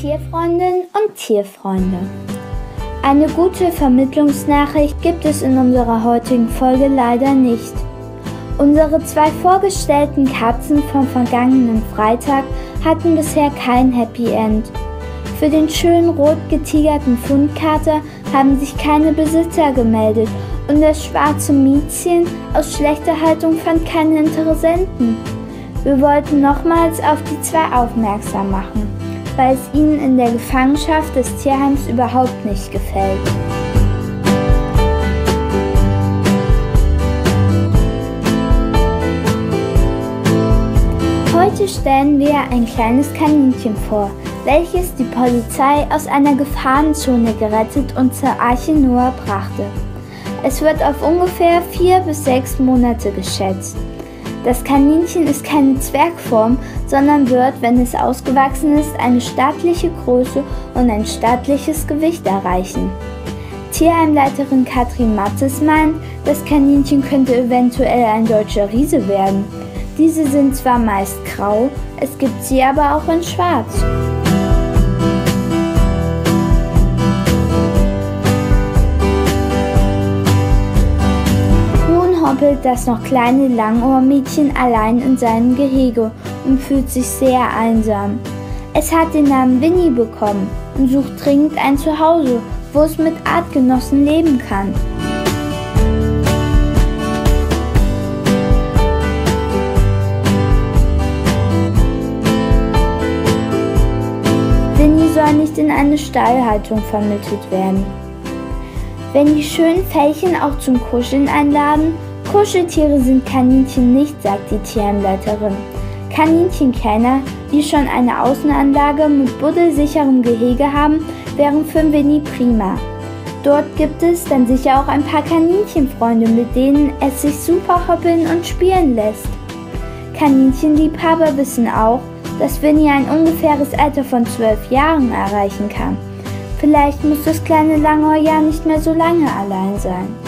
Tierfreundinnen und Tierfreunde. Eine gute Vermittlungsnachricht gibt es in unserer heutigen Folge leider nicht. Unsere 2 vorgestellten Katzen vom vergangenen Freitag hatten bisher kein Happy End. Für den schönen rot getigerten Fundkater haben sich keine Besitzer gemeldet und das schwarze Miezchen aus schlechter Haltung fand keine Interessenten. Wir wollten nochmals auf die 2 aufmerksam machen, weil es ihnen in der Gefangenschaft des Tierheims überhaupt nicht gefällt. Heute stellen wir ein kleines Kaninchen vor, welches die Polizei aus einer Gefahrenzone gerettet und zur Arche Noah brachte. Es wird auf ungefähr 4 bis 6 Monate geschätzt. Das Kaninchen ist keine Zwergform, sondern wird, wenn es ausgewachsen ist, eine stattliche Größe und ein stattliches Gewicht erreichen. Tierheimleiterin Katrin Mattes meint, das Kaninchen könnte eventuell ein deutscher Riese werden. Diese sind zwar meist grau, es gibt sie aber auch in schwarz. Hoppelt das noch kleine Langohrmädchen allein in seinem Gehege und fühlt sich sehr einsam. Es hat den Namen Winnie bekommen und sucht dringend ein Zuhause, wo es mit Artgenossen leben kann. Winnie soll nicht in eine Stallhaltung vermittelt werden. Wenn die schönen Fellchen auch zum Kuscheln einladen, Kuscheltiere sind Kaninchen nicht, sagt die Tierheimleiterin. Kaninchenkenner, die schon eine Außenanlage mit buddelsicherem Gehege haben, wären für Winnie prima. Dort gibt es dann sicher auch ein paar Kaninchenfreunde, mit denen es sich super hoppeln und spielen lässt. Kaninchenliebhaber wissen auch, dass Winnie ein ungefähres Alter von 12 Jahren erreichen kann. Vielleicht muss das kleine Langohr ja nicht mehr so lange allein sein.